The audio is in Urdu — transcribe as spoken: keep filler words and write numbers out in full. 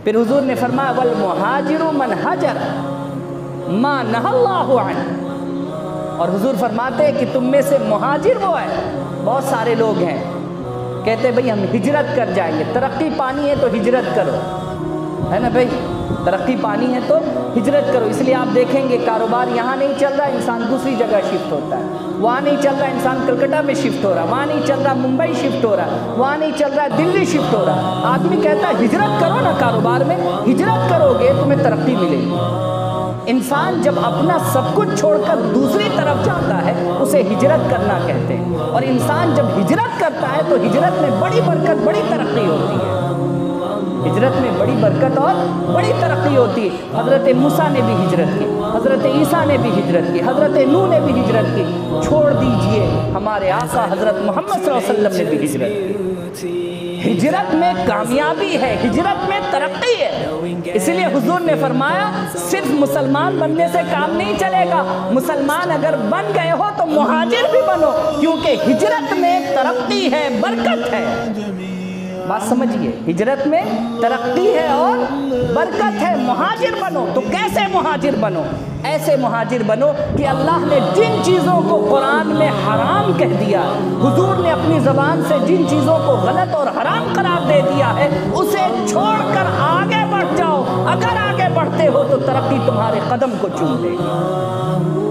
پھر حضور نے فرمایا والمہاجر من حجر ما نہا اللہ عنہ، اور حضور فرماتے ہیں کہ تم میں سے مہاجر وہ ہے، بہت سارے لوگ ہیں کہتے ہیں بھئی ہم ہجرت کر جائیں گے، ترقی پانی ہے تو ہجرت کرو، ہے نا بھئی، ترقی پانی ہے تو ہجرت کرو۔ اس لیے آپ دیکھیں گے کاروبار یہاں نہیں چل رہا انسان دوسری جگہ شفٹ ہوتا ہے، وہاں نہیں چل رہا انسان کلکتہ میں شفٹ ہو رہا، وہاں نہیں چل رہا ممبئی شفٹ ہو رہا، وہاں نہیں چل رہا دلی شفٹ ہو رہا۔ آدمی کہتا ہے ہجرت کرو نا، کاروبار میں ہجرت کرو گے تمہیں ترقی ملے گی۔ انسان جب اپنا سب کچھ چھوڑ کر دوسری طرف جاتا ہے اسے ہجرت کرنا کہتے ہیں، اور انسان جب ہجرت کرتا ہے تو ہجرت میں بڑی برکت، بڑی ترقی ہوتی ہے، ہجرت میں بڑی برکت اور بڑی ترقی ہوتی ہے۔ حضرت موسیٰ نے بھی ہجرت کی، حضرت عیسیٰ نے بھی ہجرت کی، حضرت نوح نے بھی ہجرت کی، چھوڑ دیجئے ہمارے آقا حضرت محمد صلی اللہ علیہ وسلم نے بھی ہجرت کی۔ ہجرت میں کامیابی ہے، ہجرت میں ترقی ہے۔ اس لیے حضور نے فرمایا صرف مسلمان بننے سے کام نہیں چلے گا، مسلمان اگر بن گئے ہو تو مہاجر بھی بنو، کیونکہ ہجرت میں ترقی ہے، برکت ہے۔ بات سمجھیے، ہجرت میں ترقی ہے اور برکت ہے، مہاجر بنو۔ تو کیسے مہاجر بنو؟ ایسے مہاجر بنو کہ اللہ نے جن چیزوں کو قرآن میں حرام کہہ دیا، حضور نے اپنی زبان سے جن چیزوں کو غلط اور حرام قرار دے دیا ہے اسے چھوڑ کر آگے بڑھ جاؤ۔ اگر آگے بڑھتے ہو تو ترقی تمہارے قدم کو چوم لے گی۔